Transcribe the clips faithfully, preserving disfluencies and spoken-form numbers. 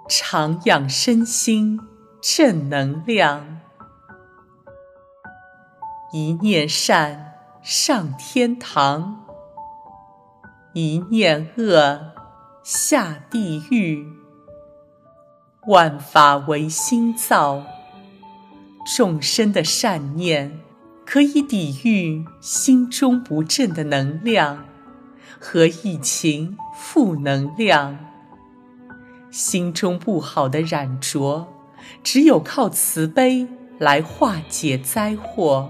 常养身心正能量。一念善上天堂，一念恶下地狱。万法唯心造，众生的善念可以抵御心中不正的能量和疫情负能量。心中不好的染着，只有靠慈悲来化解灾祸。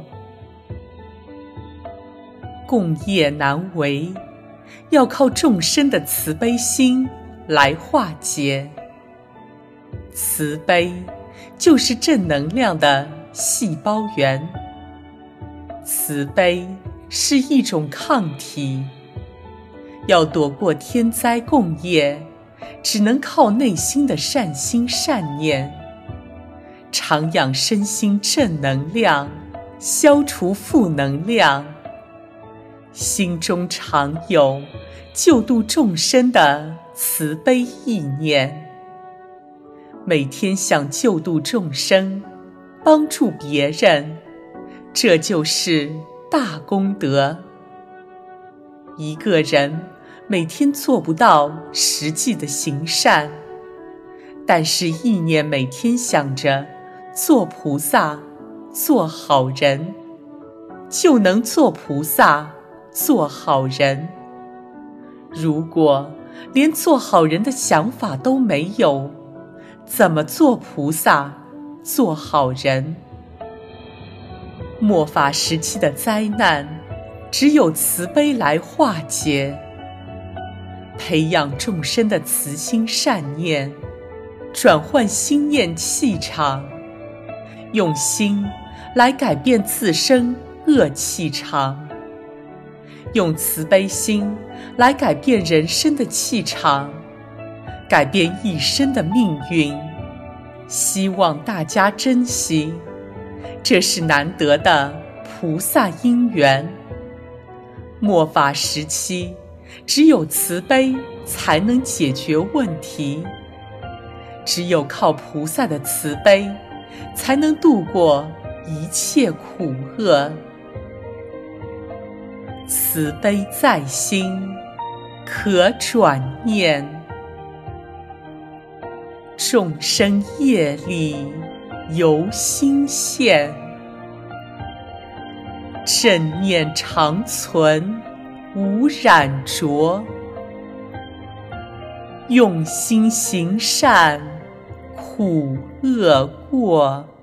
共业难为，要靠众生的慈悲心来化解。慈悲就是正能量的细胞源，慈悲是一种抗体。要躲过天灾共业，只能靠内心的善心善念，常养身心正能量，消除负能量。心中常有救度众生的慈悲意念，每天想救度众生，帮助别人，这就是大功德。一个人每天做不到实际的行善，但是意念每天想着做菩萨、做好人，就能做菩萨、做好人。如果连做好人的想法都没有，怎么做菩萨、做好人？末法时期的灾难，只有慈悲来化解。培养众生的慈心善念，转换心念气场，用心来改变自身恶气场，用慈悲心来改变人生的气场，改变一生的命运。希望大家珍惜，这是难得的菩萨因缘。末法时期，只有慈悲才能解决问题，只有靠菩萨的慈悲，才能度过一切苦厄。慈悲在心，可转念，众生业力由心现，正念常存无染着，用心行善苦厄过。